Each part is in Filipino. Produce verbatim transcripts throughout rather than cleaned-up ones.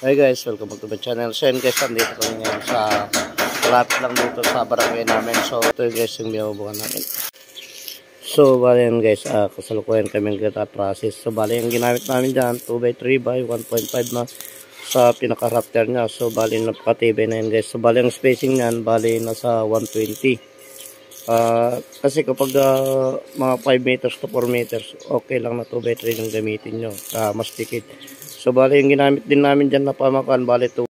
Hi guys, welcome back to my channel. So yun guys, nandito kami ngayon sa malapit lang dito sa barangay namin. So ito guys yung binubukan namin. So bali yan guys, uh, kasalukuyan kami nagta-process. So bali yung ginamit namin dyan, two by three by one point five na sa pinaka-rafter nya. So bali napakatibay na yan guys. So bali yung spacing nyan, bali nasa one twenty. Uh, kasi kapag uh, mga five meters to four meters, okay lang na two by three yung gamitin nyo. Uh, mas dikit. So bali yung ginamit din namin dyan na pamakan, bali two.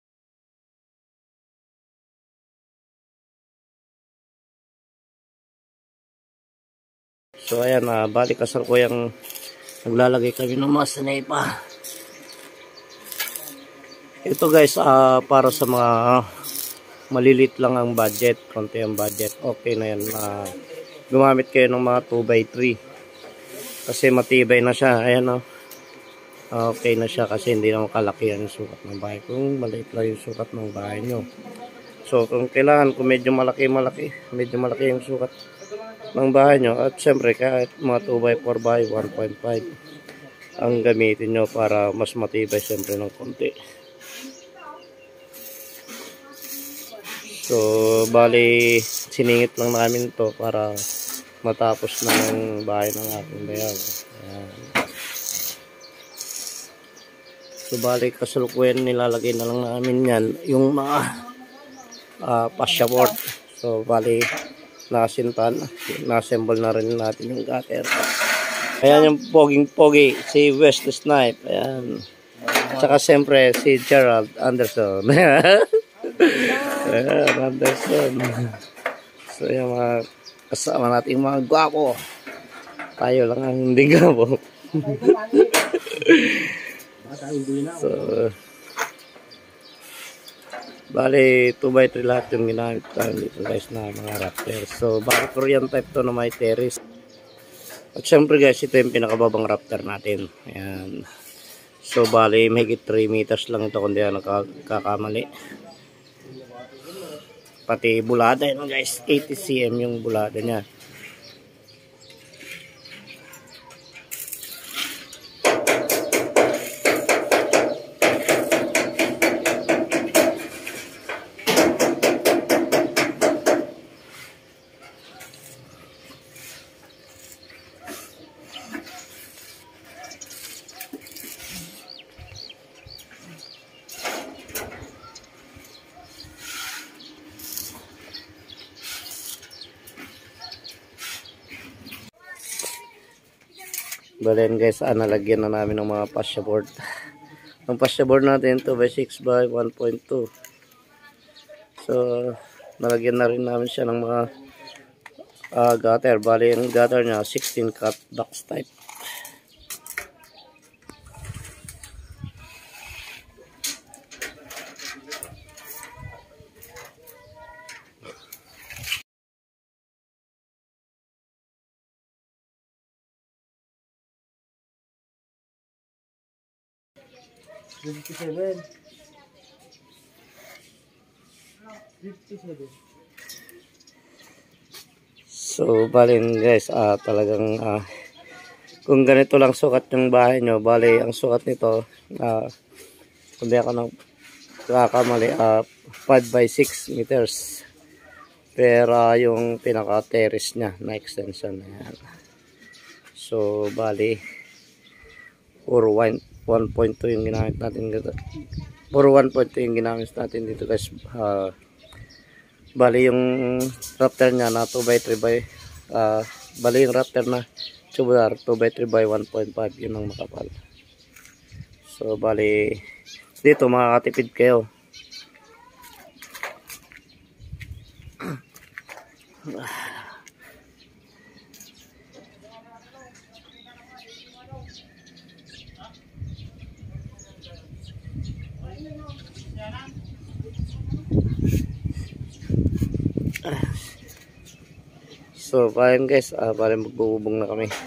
So ayan, uh, bali kasalukuyang naglalagay kami ng mga sinepa. Ito guys, uh, para sa mga uh, malilit lang ang budget, konti ang budget, okay na yan. Uh, gumamit kayo ng mga two by three kasi matibay na siya. Ayan o. Uh, okay na siya kasi hindi naman kalaki yung sukat ng bahay. Kung maliit lang yung sukat ng bahay nyo. So kung kailangan, kung medyo malaki malaki medyo malaki yung sukat ng bahay nyo, at syempre kahit mga two by four by one point five ang gamitin nyo para mas matibay syempre ng konti. So bali siningit lang namin to para matapos na ng bahay ng aking bayaw. Ayan. So bali kasalukuyan nilalagay na lang namin yan yung mga uh, fascia board. So bali nasintan, na-assemble na rin natin yung gutter. Ayan yung poging pogi, si West Snipe. Ayan. Tsaka siyempre si Gerald Anderson. Ayan, Anderson. So yung mga kasama nating mga gwapo. Tayo lang ang hindi gwapo. So bali two by three lahat yung ginamit dito guys na mga rafter. So baka Korean type to na may terrace. At syempre guys, ito yung pinakababang rafter natin. Ayan. So bali mahigit three meters lang ito kung di ako nagkakamali. Pati bulada yun guys, eighty centimeters yung bulada nya. Balen guys, ah, nalagyan na namin ng mga fascia board. Ang fascia board natin two by six by one point two. So nalagyan na rin namin siya ng mga uh, gutter. Bali yung gutter nya sixteen cut box type. fifty-seven. fifty-seven. So balin guys, ah, talagang ah, kung ganito lang sukat yung bahay nyo, bali ang sukat nito, ah, kung di ako nang kakamali, ah, five by six meters. Pero yung pinaka terrace nya na extension. Ayan. So bali puro one point two yung ginamit natin dito. Puro one point two yung ginamit natin dito guys. Uh, bali yung rafter nya na two by three by uh, bali yung rafter na tubular two by three by one point five yun ang makapal. So bali dito makakatipid kayo. So paano guys, ah, parang magbubong na kami.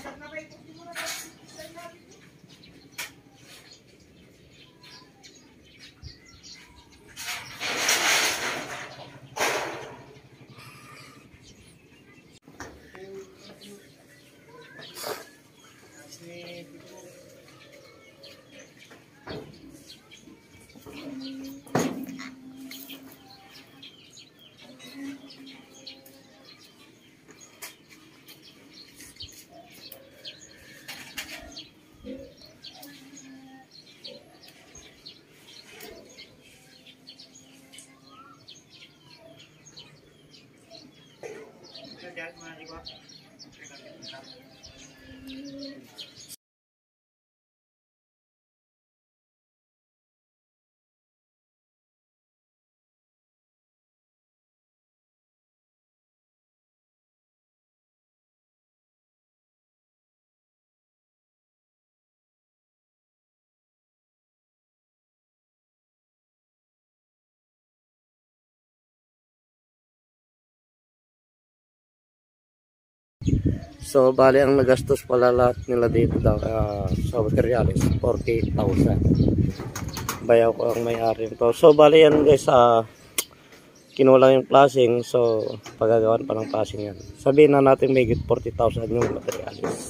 So, bali ang nagastos pala lahat nila dito daw uh, sa materials, forty-eight thousand. Bayaw ko ang may-ari nito. So, bali yan guys, uh, kinulang yung flashing. So, pagagawan pa ng flashing yan. Sabihin na natin may forty thousand yung materials.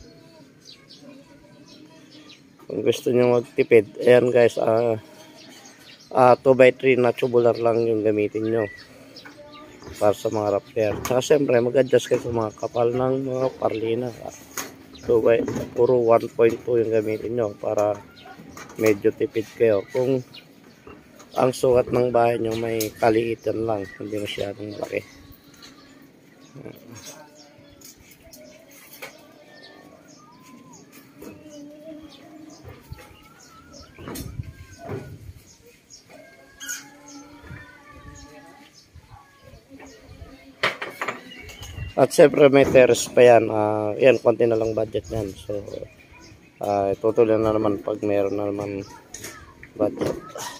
Kung gusto nyo magtipid, ayan guys, uh, uh, two by three na tubular lang yung gamitin nyo para sa mga rapper. Saka siyempre mag-adjust kayo sa mga kapal ng mga parlina. So by, puro one point two yung gamitin nyo para medyo tipid kayo. Kung ang sukat ng bahay nyo may kaliitan lang, hindi masyadong laki. At syempre may terrace pa yan. Uh, yan, konti na lang budget yan. So, uh, tutuloy na naman pag meron na naman budget.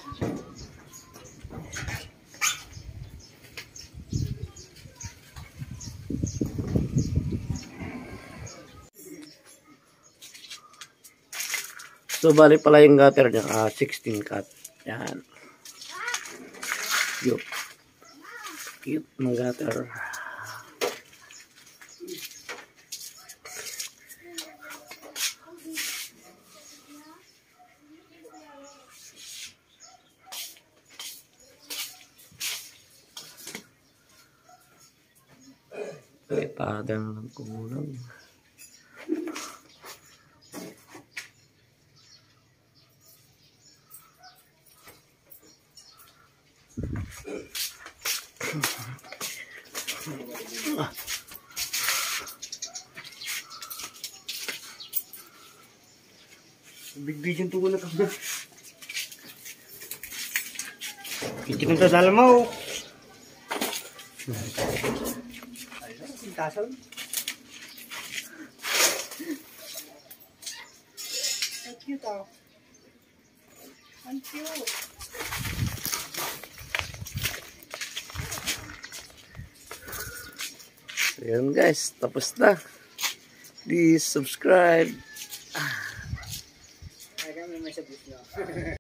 So, bali pala yung gutter niya. Uh, sixteen cut. Yan. Cute. Cute ng gutter. May pada na lang kumulang. Big-big yung tugon na kami. Kitin ito sa alam mo. Tason. Thank you, tao. Thank you. Ayan guys, tapos na. Please subscribe. Ay, kami may sabit nyo.